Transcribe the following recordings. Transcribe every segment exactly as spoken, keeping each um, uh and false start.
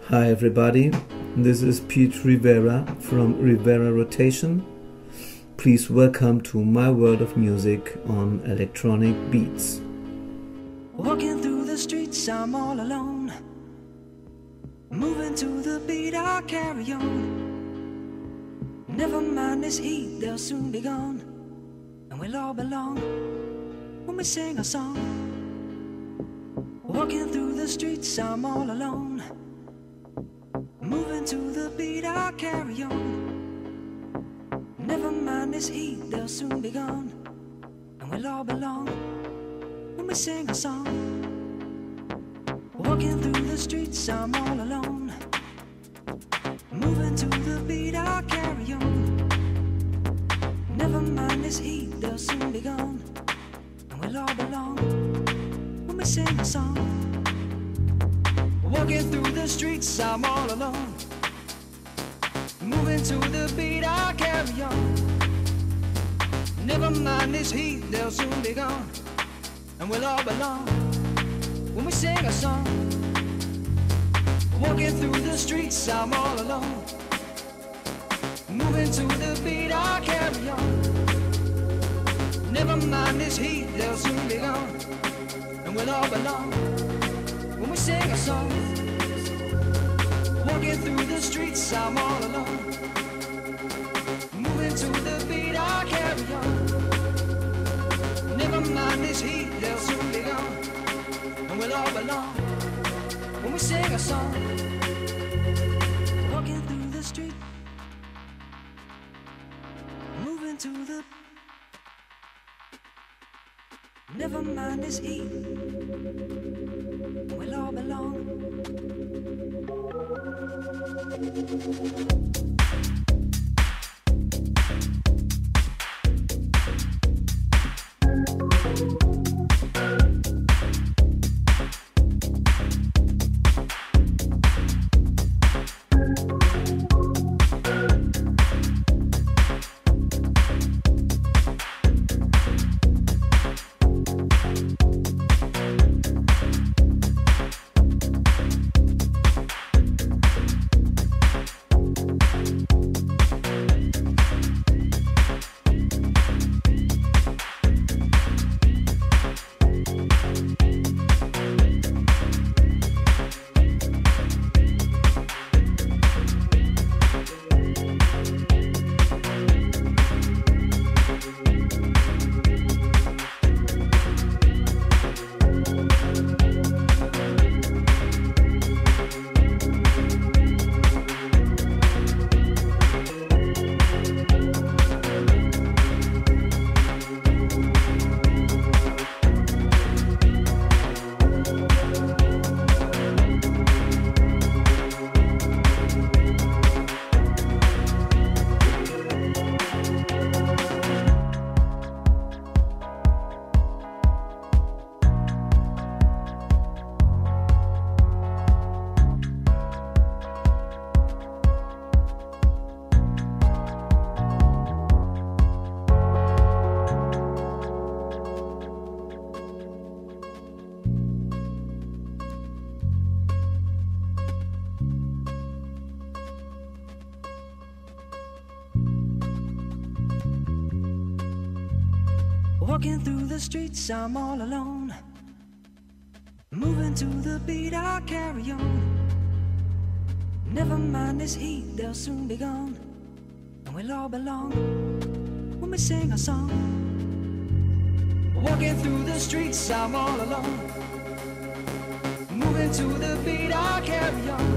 Hi everybody, this is Pete Rivera from Rivera Rotation. Please welcome to my world of music on electronic beats. Walking through the streets, I'm all alone. Moving to the beat, I'll carry on. Never mind this heat, they'll soon be gone. And we'll all belong when we sing a song. Walking through the streets, I'm all alone. Moving to the beat, I'll carry on. Never mind this heat, they'll soon be gone. And we'll all belong when we sing a song. Walking through the streets, I'm all alone. Moving to the beat, I'll carry on. Never mind this heat, they'll soon be gone. And we'll all belong when we sing a song. Walking through the streets, I'm all alone. Moving to the beat, I'll carry on. Never mind this heat, they'll soon be gone. And we'll all belong when we sing a song. Walking through the streets, I'm all alone. Moving to the beat, I'll carry on. Never mind this heat, they'll soon be gone. And we'll all belong when we sing a song. Walking through the streets, I'm all alone. Moving to the beat, I'll carry on. Never mind this heat, they'll soon be gone. And we'll all belong when we sing a song. Walking through the street, moving to the. Never mind this heat, we'll all belong. Walking through the streets, I'm all alone. Moving to the beat, I'll carry on. Never mind this heat, they'll soon be gone. And we'll all belong when we sing a song. Walking through the streets, I'm all alone. Moving to the beat, I'll carry on.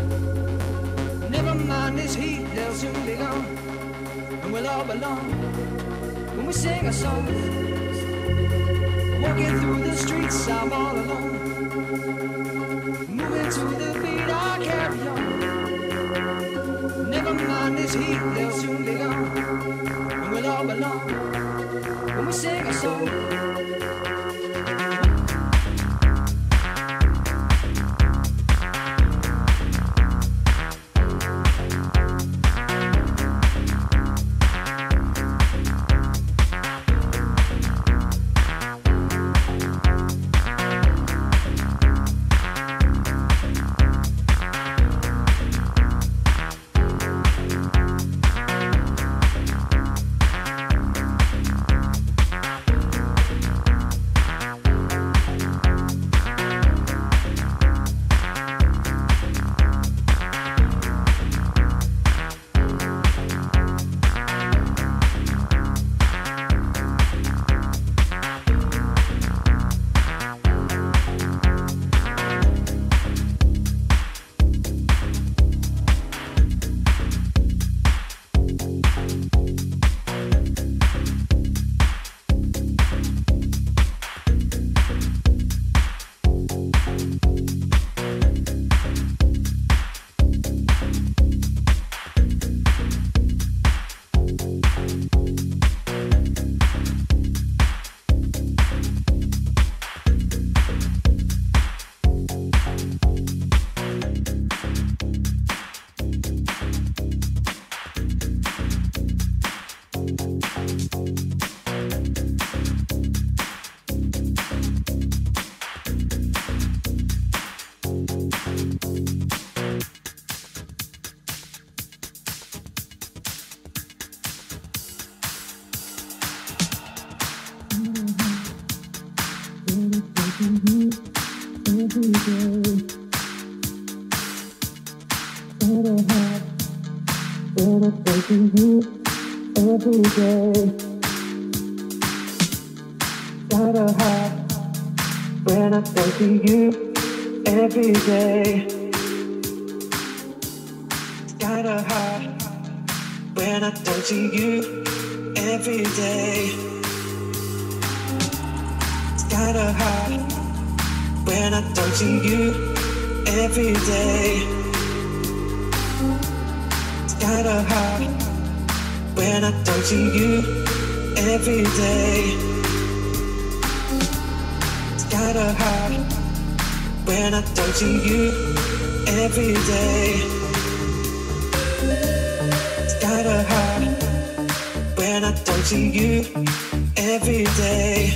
Never mind this heat, they'll soon be gone. And we'll all belong when we sing a song. Walking through the streets, I'm all alone. Moving to the beat, I'll carry on. Never mind this heat, they'll soon be gone. And we'll all belong when we sing a song. see you every day. Kinda hard when I don't see you every day. It's kinda hard when I don't see you every day. It's kinda hard when I don't see you every day. It's kinda hard when I don't see you every day. It's kinda hard when I don't see you every day. It's kinda hard when I don't see you every day.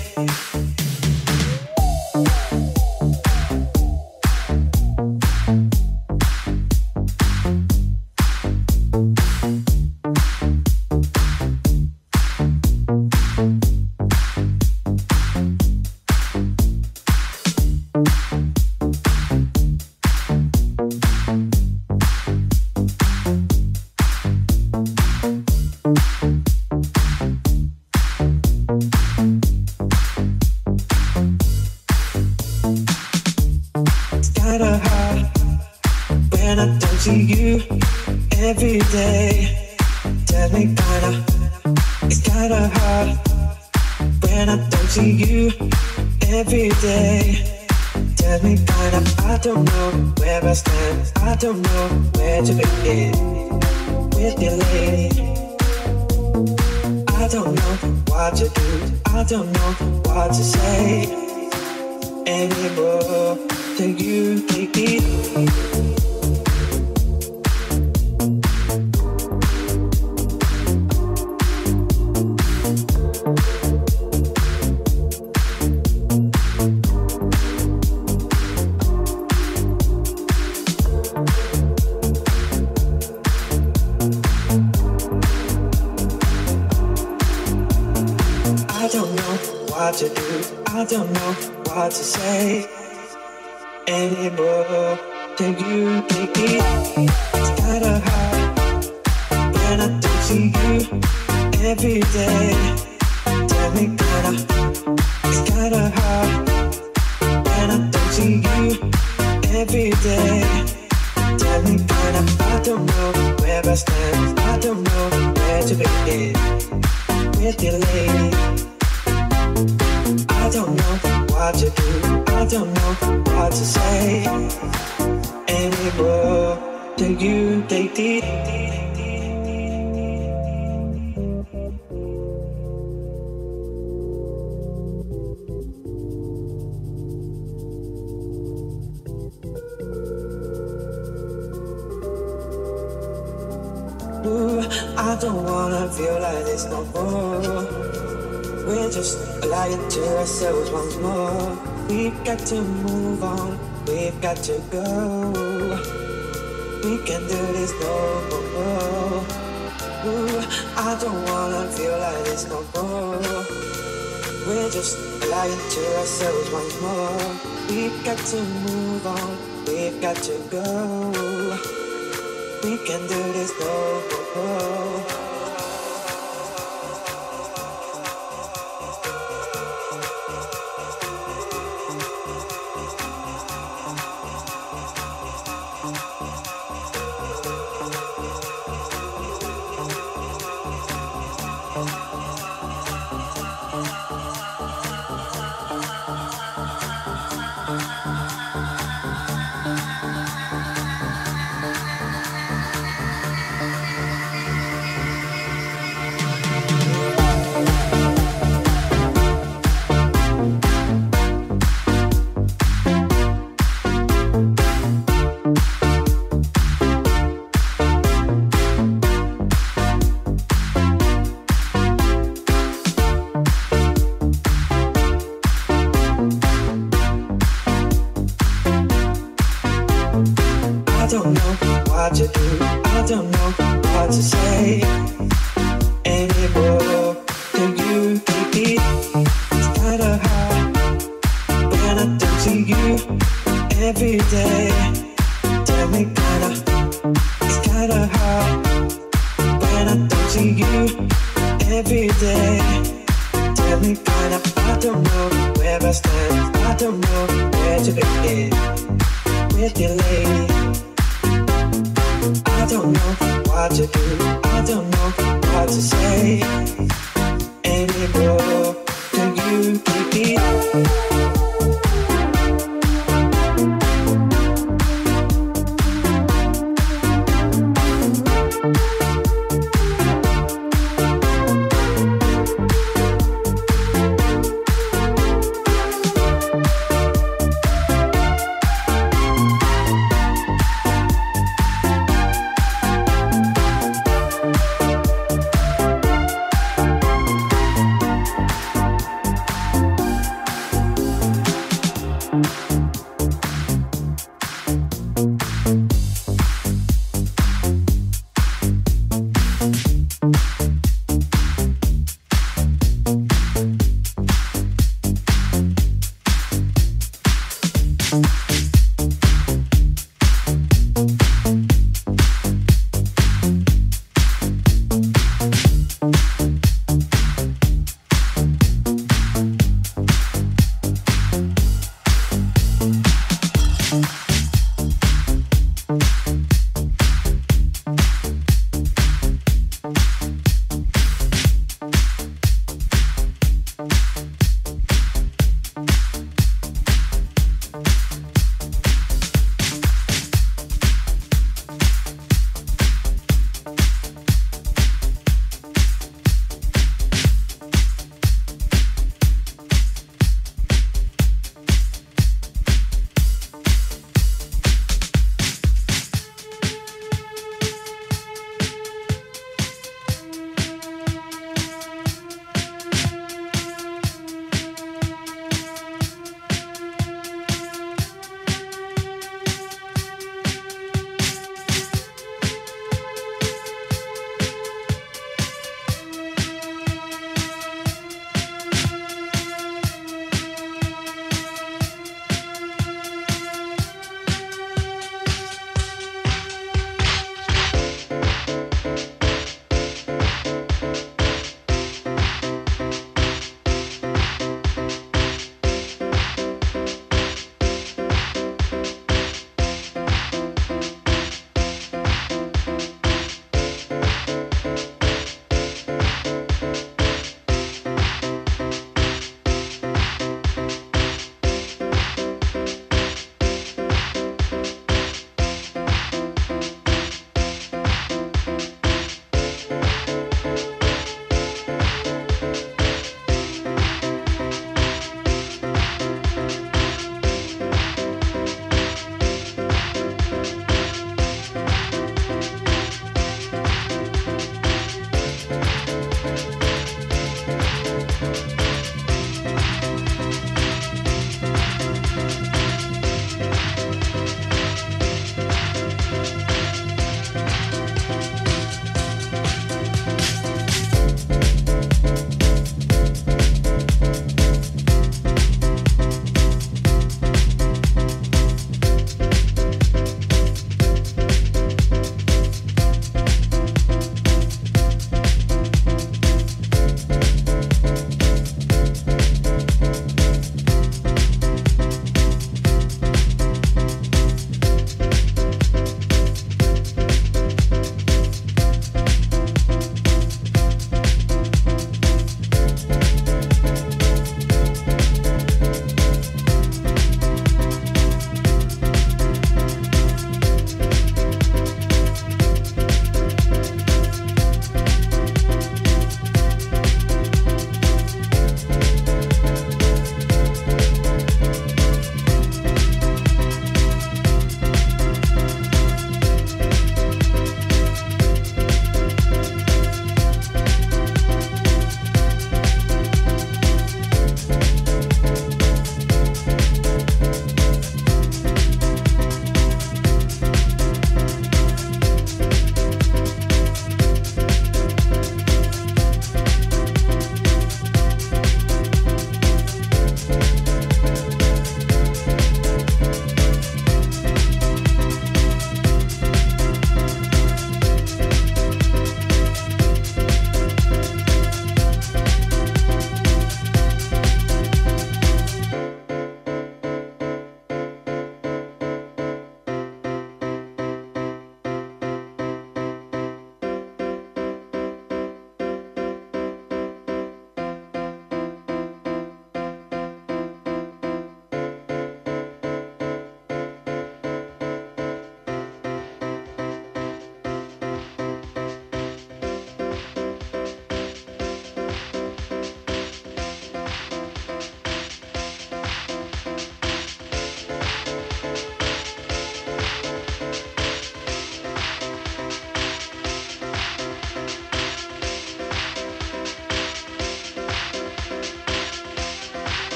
To move on, we've got to go. We can do this no more. Ooh, I don't wanna feel like this no more. We're just lying to ourselves once more. We've got to move on, we've got to go. We can do this no more. every day. Tell me kinda, it's kinda hard when I I don't know where I stand. I don't know where to begin with you, lady. I don't know what to do. I don't know what to say anymore. Can you take me?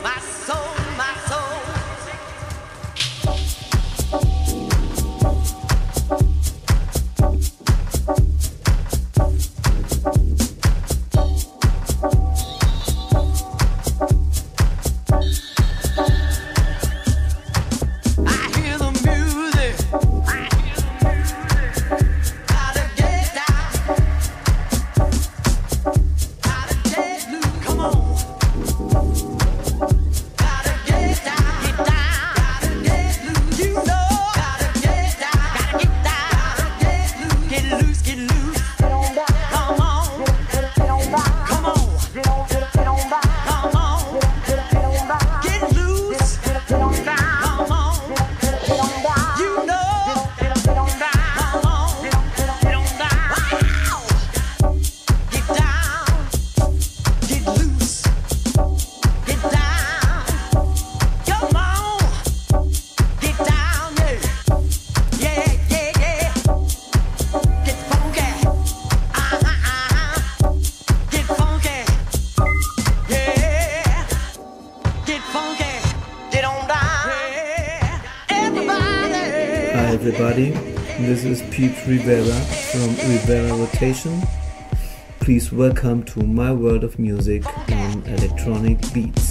Everybody, this is Rivera from Rivera Rotation. Please welcome to my world of music on electronic beats.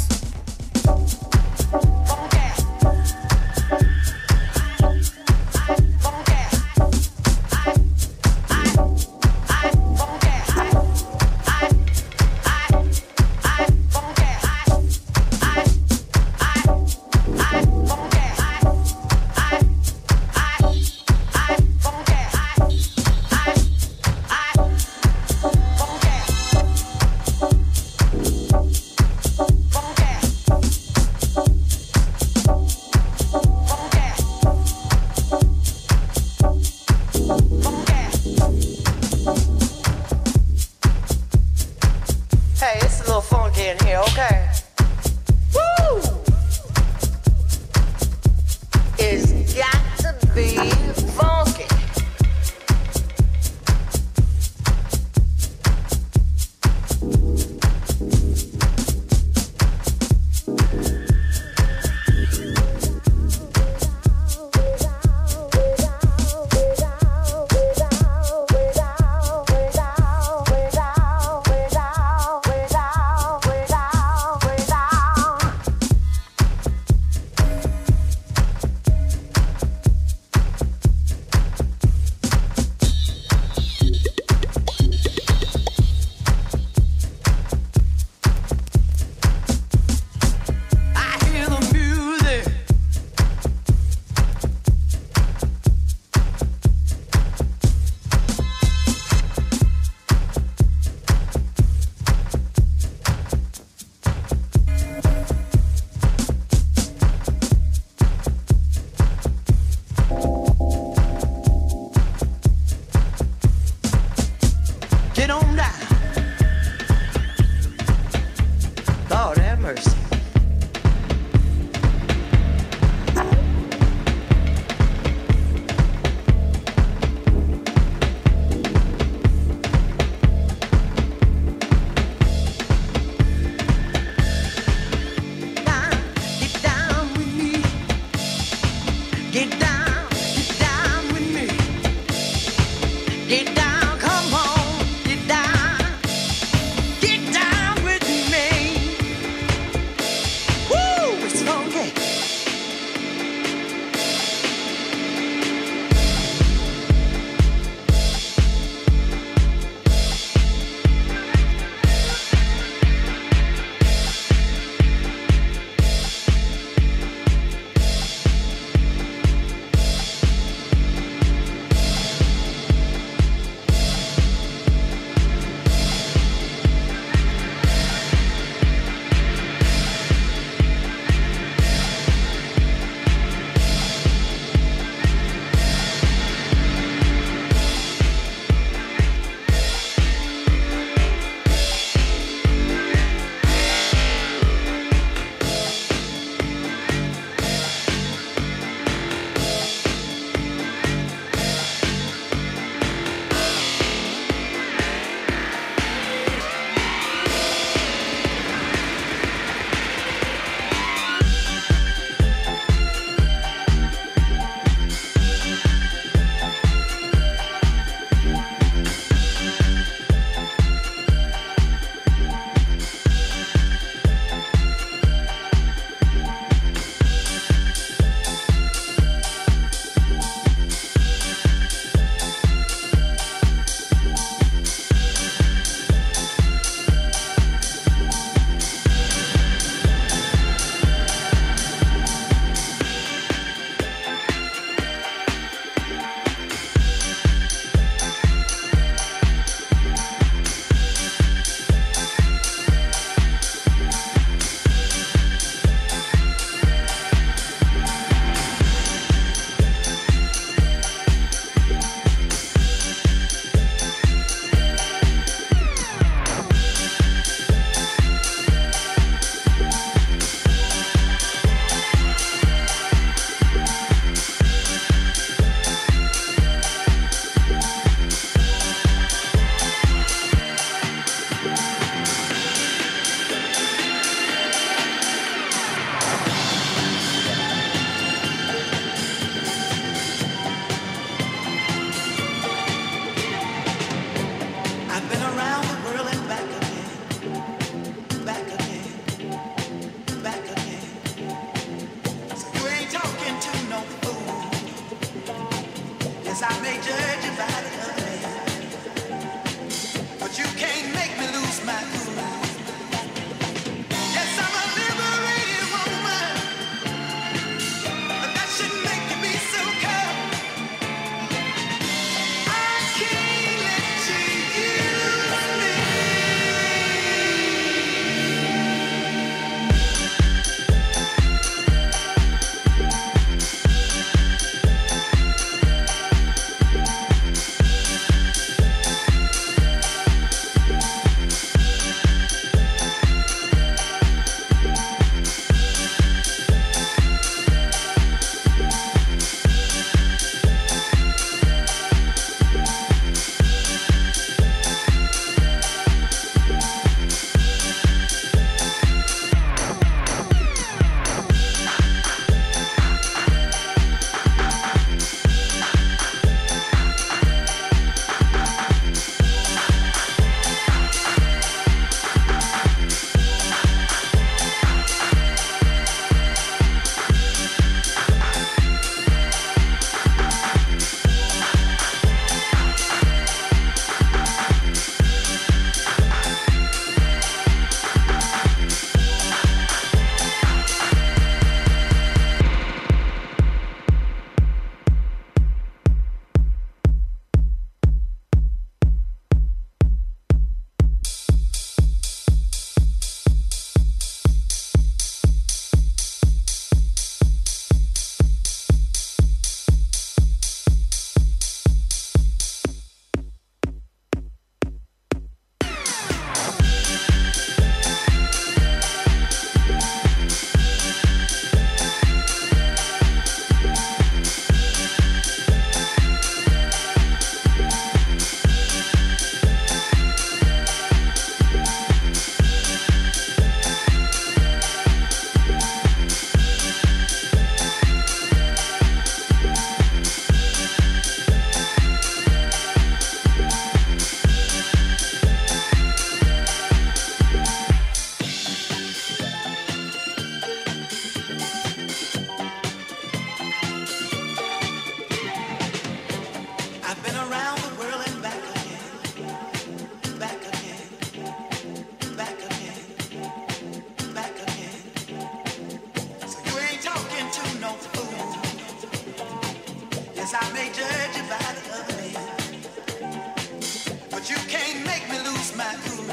Yes, I may judge you by the other man, but you can't make me lose my cool.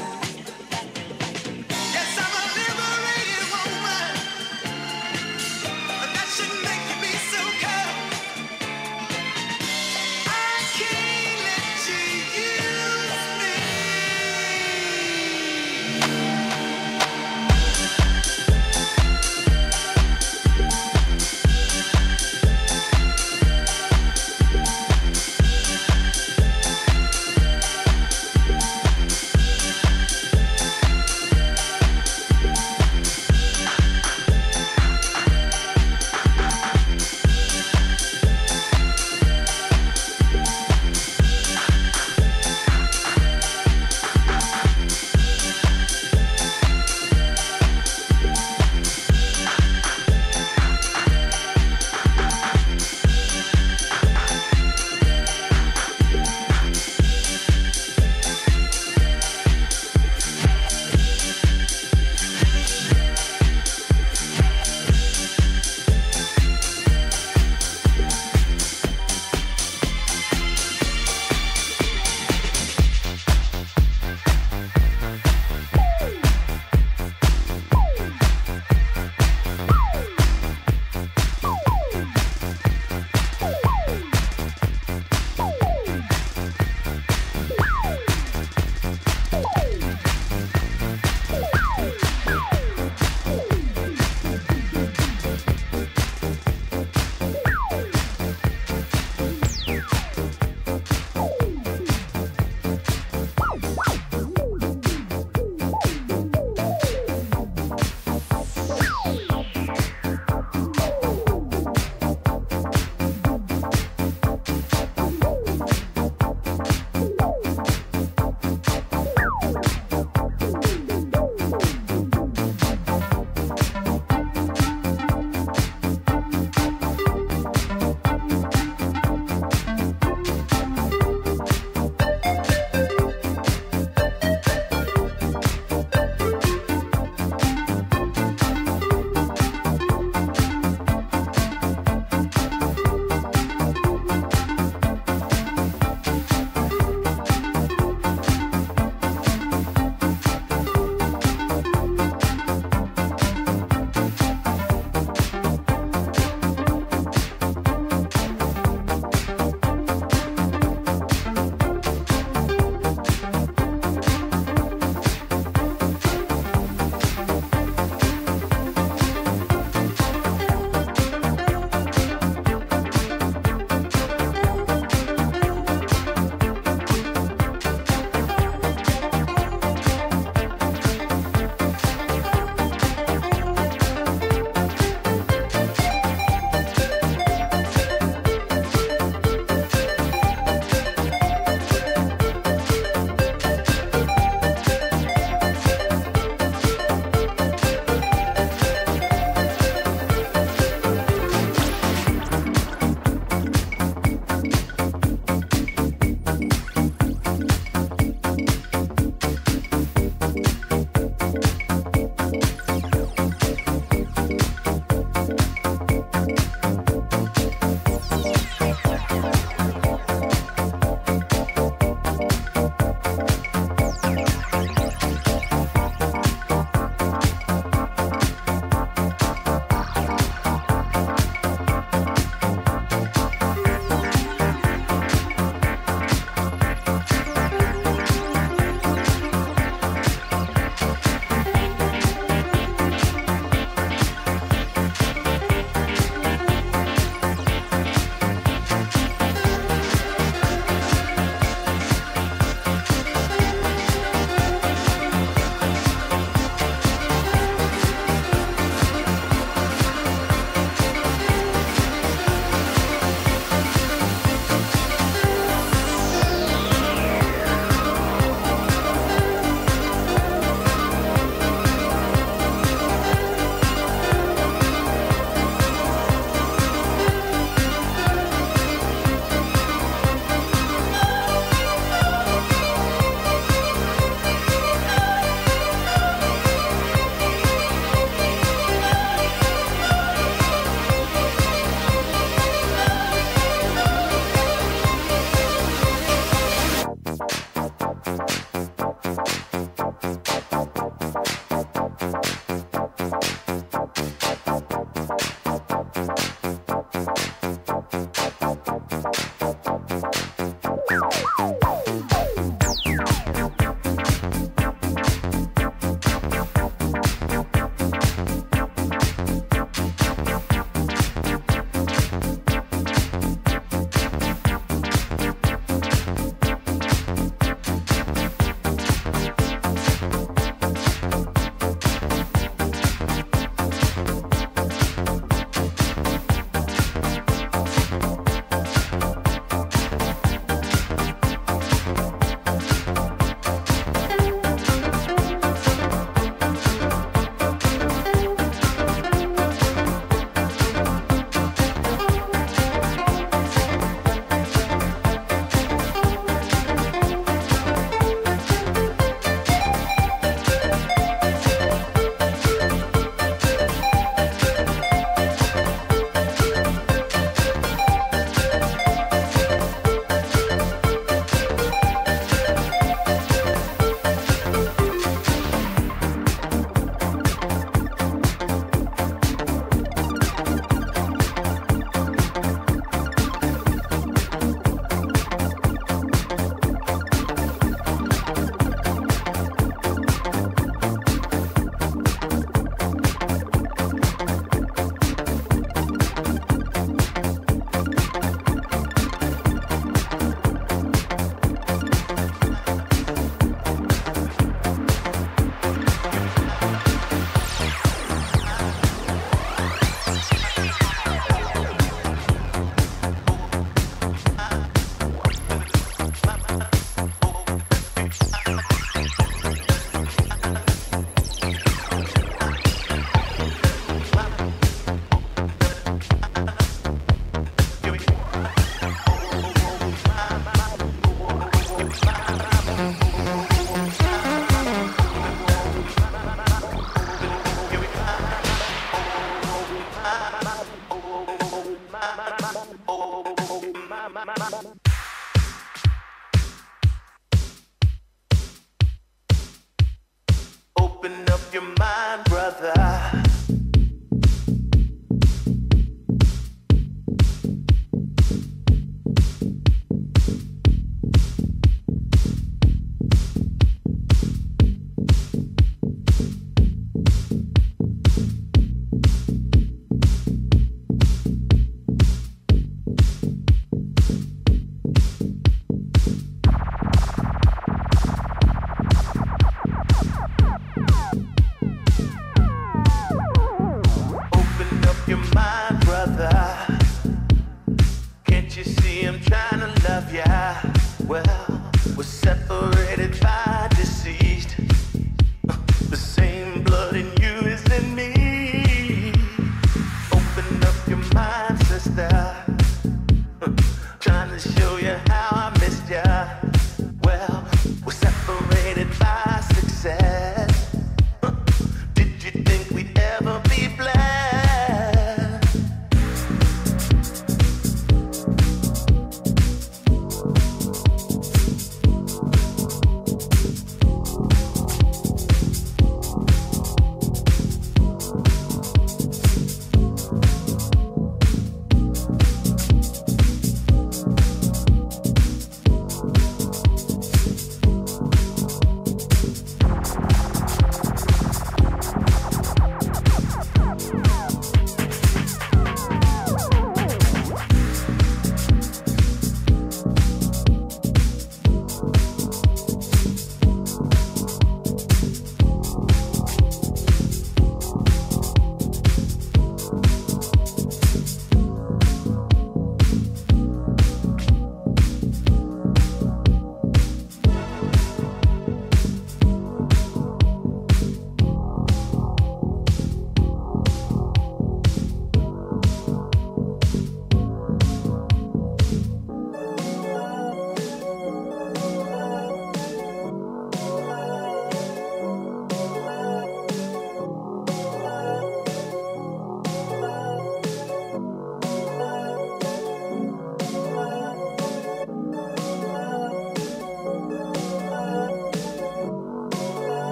Yes, I'm a liberated woman, but that shouldn't make you be so cold. I can't let you use me.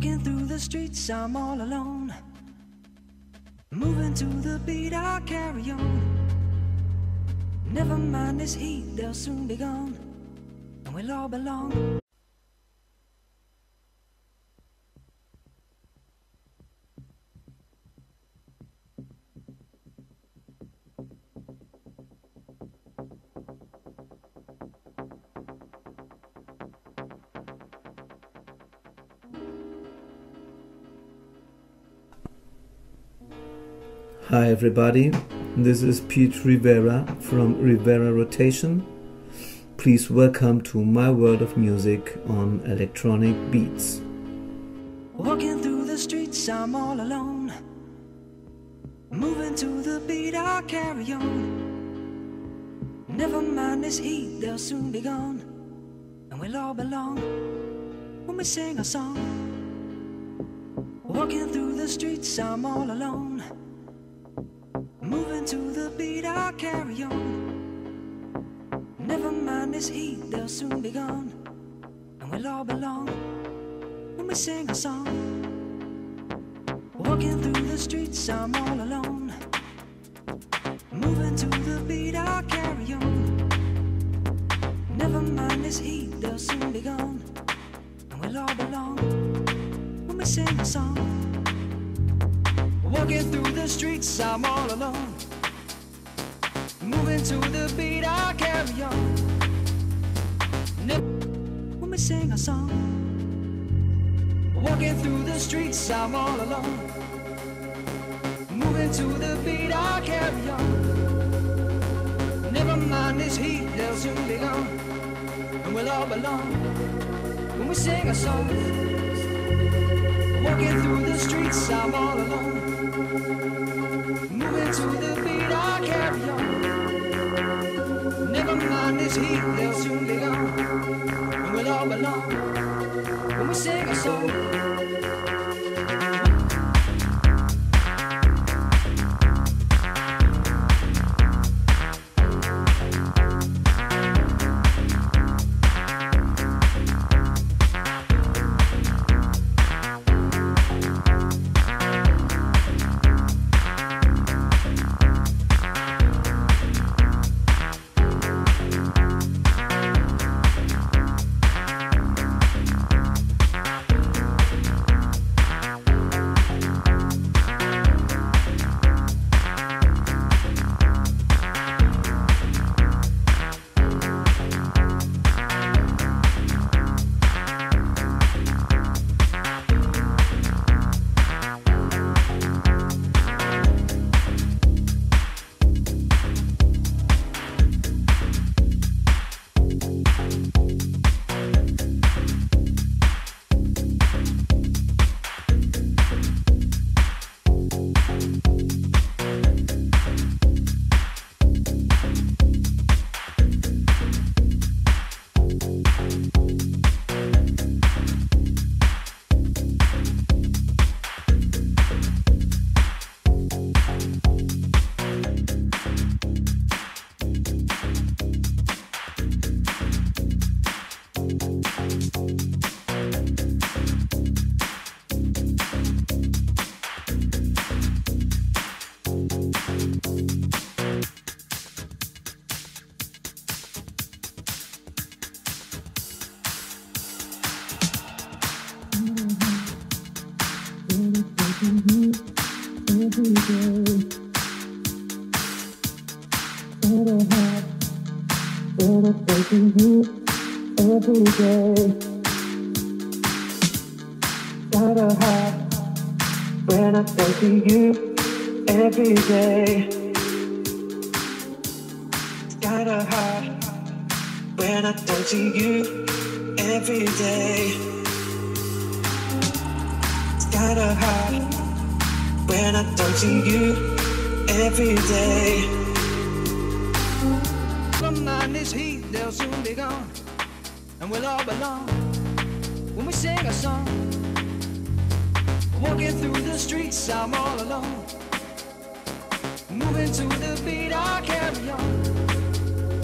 Walking through the streets, I'm all alone. Moving to the beat, I'll carry on. Never mind this heat, they'll soon be gone, and we'll all belong. Hi everybody, this is Pete Rivera from Rivera Rotation. Please welcome to my world of music on electronic beats. Walking through the streets, I'm all alone. Moving to the beat, I'll carry on. Never mind this heat, they'll soon be gone, and we'll all belong when we sing a song. Walking through the streets, I'm all alone. Moving to the beat, I'll carry on. Never mind this heat, they'll soon be gone, and we'll all belong when we sing a song. Walking through the streets, I'm all alone. Moving to the beat, I'll carry on. Never mind this heat, they'll soon be gone, and we'll all belong when we sing a song. Walking through the streets, I'm all alone. Moving to the beat, I'll carry on. Never when we sing a song. Walking through the streets, I'm all alone. Moving to the beat, I'll carry on. Never mind this heat, they'll soon be gone, and we'll all belong when we sing a song. Walking through the streets, I'm all alone. Moving to the beat, I'll carry on. Never mind this heat, they'll soon be gone, and we'll all belong when we sing a song. Every day, gotta have when I think of you. Every day, gotta have when I think of you. Every day, gotta have when I think of you. Every day. Never mind this heat, they'll soon be gone, and we'll all belong when we sing a song. Walking through the streets, I'm all alone. Moving to the beat, I'll carry on.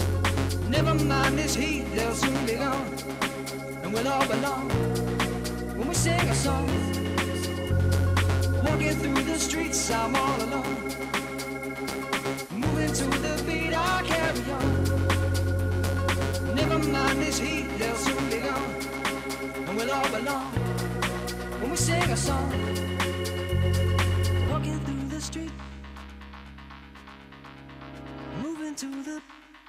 Never mind this heat, they'll soon be gone, and we'll all belong when we sing a song. Walking through the streets, I'm all alone. Moving to the beat, I carry on. Never mind this heat, they'll soon be gone. And we'll all belong when we sing a song. Walking through the street, moving to the.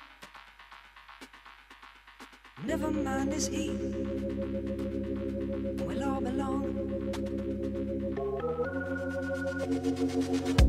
Never mind this heat, we'll all belong.